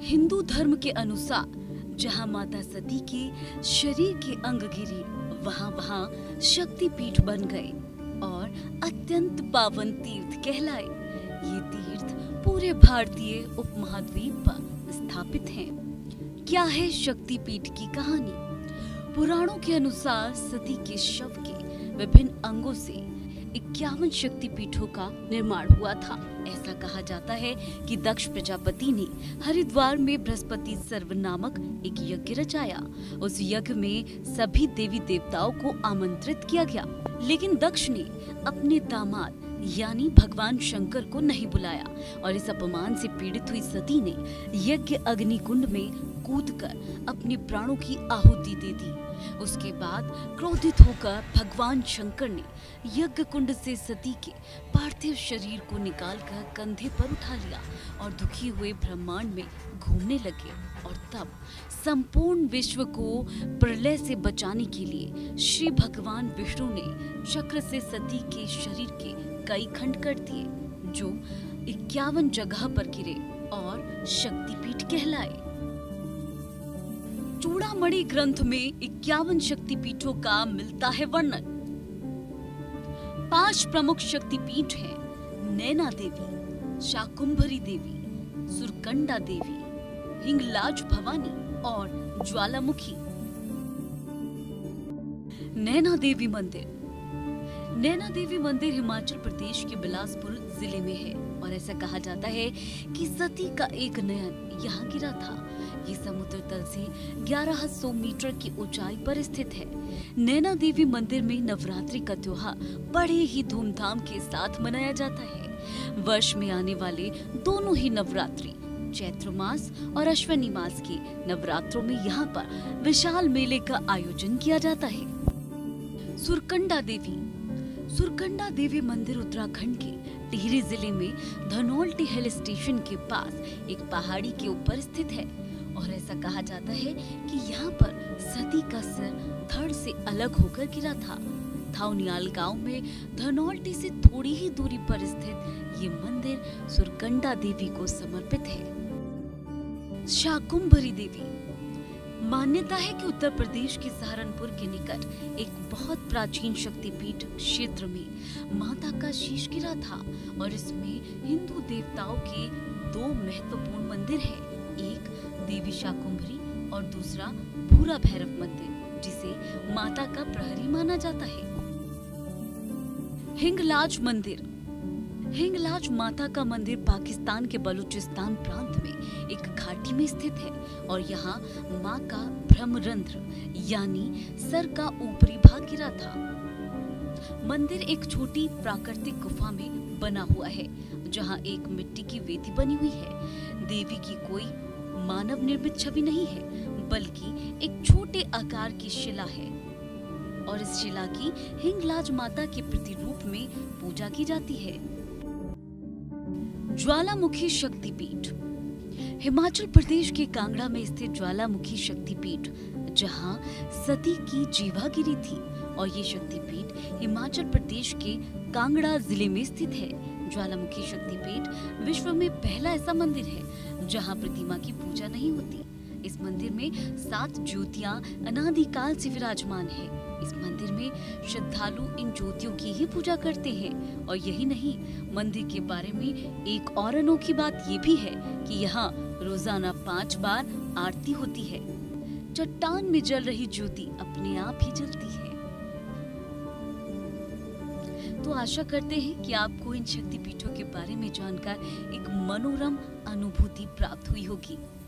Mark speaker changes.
Speaker 1: हिंदू धर्म के अनुसार जहां माता सती के शरीर के अंग गिरे वहां शक्तिपीठ बन गए और अत्यंत पावन तीर्थ कहलाए। ये तीर्थ पूरे भारतीय उपमहाद्वीप पर स्थापित हैं। क्या है शक्तिपीठ की कहानी? पुराणों के अनुसार सती के शव के विभिन्न अंगों से 51 शक्तिपीठों का निर्माण हुआ था। ऐसा कहा जाता है कि दक्ष प्रजापति ने हरिद्वार में बृहस्पति सर्व नामक एक यज्ञ रचाया। उस यज्ञ में सभी देवी देवताओं को आमंत्रित किया गया, लेकिन दक्ष ने अपने दामाद यानी भगवान शंकर को नहीं बुलाया और इस अपमान से पीड़ित हुई सती ने यज्ञ अग्निकुंड में कूदकर अपने प्राणों की आहुति दे दी। उसके बाद क्रोधित होकर भगवान शंकर ने यज्ञ कुंड से सती के पार्थिव शरीर को निकालकर कंधे पर उठा लिया और दुखी हुए ब्रह्मांड में घूमने लगे। और तब संपूर्ण विश्व को प्रलय से बचाने के लिए श्री भगवान विष्णु ने चक्र से सती के शरीर के कई खंड कर दिए, जो 51 जगह पर गिरे और शक्तिपीठ कहलाए। चूड़ामणि ग्रंथ में 51 शक्तिपीठों का मिलता है वर्णन। 5 प्रमुख शक्तिपीठ हैं: नैना देवी, शाकुंभरी देवी, सुरकंडा देवी, हिंगलाज भवानी और ज्वालामुखी। नैना देवी मंदिर। नैना देवी मंदिर हिमाचल प्रदेश के बिलासपुर जिले में है और ऐसा कहा जाता है कि सती का एक नयन यहाँ गिरा था। ये समुद्र तल से 1100 मीटर की ऊंचाई पर स्थित है। नैना देवी मंदिर में नवरात्रि का त्योहार बड़े ही धूमधाम के साथ मनाया जाता है। वर्ष में आने वाले दोनों ही नवरात्रि, चैत्र मास और अश्विनी मास के नवरात्रों में यहाँ पर विशाल मेले का आयोजन किया जाता है। सुरकंडा देवी। सुरकंडा देवी मंदिर उत्तराखंड के टिहरी जिले में धनौल्टी हिल स्टेशन के पास एक पहाड़ी के ऊपर स्थित है और ऐसा कहा जाता है कि यहाँ पर सती का सिर धड़ से अलग होकर गिरा था। थाउनियाल गांव में धनौल्टी से थोड़ी ही दूरी पर स्थित ये मंदिर सुरकंडा देवी को समर्पित है। शाकुंभरी देवी। मान्यता है कि उत्तर प्रदेश के सहारनपुर के निकट एक बहुत प्राचीन शक्तिपीठ क्षेत्र में माता का शीश गिरा था और इसमें हिंदू देवताओं के 2 महत्वपूर्ण मंदिर हैं। एक देवी शाकुंभरी और दूसरा भूरा भैरव मंदिर, जिसे माता का प्रहरी माना जाता है। हिंगलाज मंदिर। हिंगलाज माता का मंदिर पाकिस्तान के बलूचिस्तान प्रांत में एक घाटी में स्थित है और यहाँ माँ का ब्रह्मरंध्र यानी सर का ऊपरी भाग गिरा था। मंदिर एक छोटी प्राकृतिक गुफा में बना हुआ है जहाँ एक मिट्टी की वेदी बनी हुई है। देवी की कोई मानव निर्मित छवि नहीं है, बल्कि एक छोटे आकार की शिला है और इस शिला की हिंगलाज माता के प्रतिरूप में पूजा की जाती है। ज्वालामुखी शक्तिपीठ। हिमाचल प्रदेश के कांगड़ा में स्थित ज्वालामुखी शक्तिपीठ, जहां सती की जीवा गिरी थी और ये शक्तिपीठ हिमाचल प्रदेश के कांगड़ा जिले में स्थित है। ज्वालामुखी शक्तिपीठ विश्व में पहला ऐसा मंदिर है जहां प्रतिमा की पूजा नहीं होती। इस मंदिर में 7 ज्योतियां अनादिकाल से विराजमान है। इस मंदिर में श्रद्धालु इन ज्योतियों की ही पूजा करते हैं और यही नहीं, मंदिर के बारे में एक और अनोखी बात ये भी है कि यहाँ रोजाना 5 बार आरती होती है। चट्टान में जल रही ज्योति अपने आप ही जलती है। तो आशा करते हैं कि आपको इन शक्तिपीठों के बारे में जानकर एक मनोरम अनुभूति प्राप्त हुई होगी।